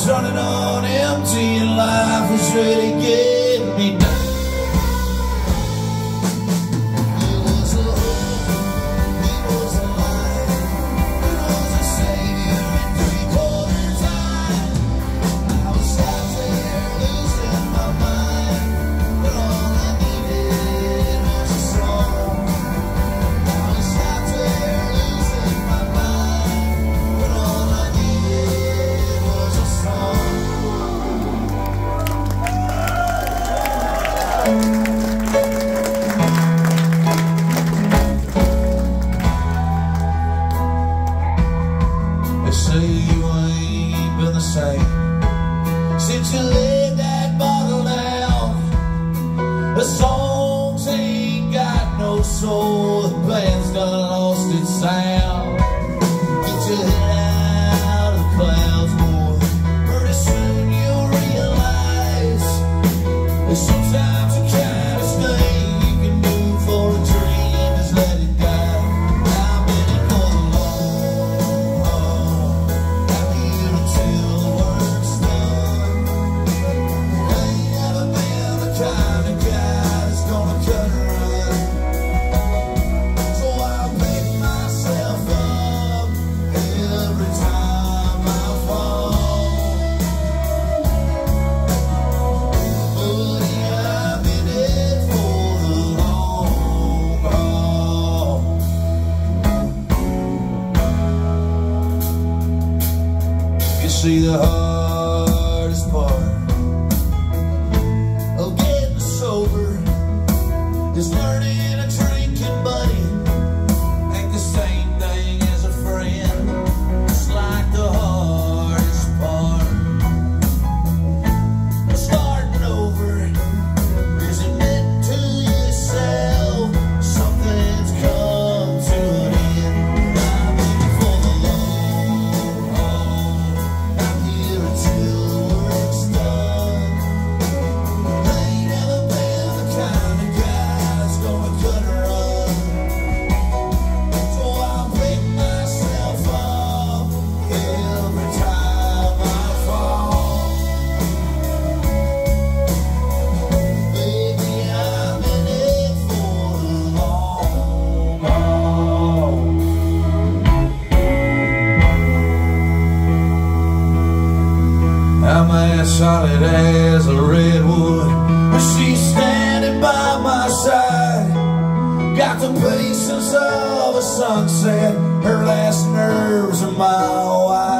running on empty and life is ready to get me down. They say you ain't been the same since you laid that bottle down. The songs ain't got no soul, the band's done lost its sound. Get your head out of the clouds, boy. Pretty soon you'll realize there's sometimes the kindest thing you can do for a dream is let it die. I'm in it for the long haul. I'm here until the work's done. I ain't never been the kind of guy that's gonna cut and run. So I'll pick myself up every time I fall. Buddy, I'm in it for the long haul. You see, the hardest part of getting sober is learning a drinking buddy ain't the same thing as a friend. It's like the hardest part of starting over is admit to yourself something's come to an end. I'm in for the long haul. I'm here until the work's done. I ain't never been the kind of guy that's gonna cut and run. So I'll pick myself up every time I fall. Baby, I'm in it for the long haul. I'm as solid as a redwood, but she's standing by my side. Got the patience of a sunset, her last nerves a mile wide.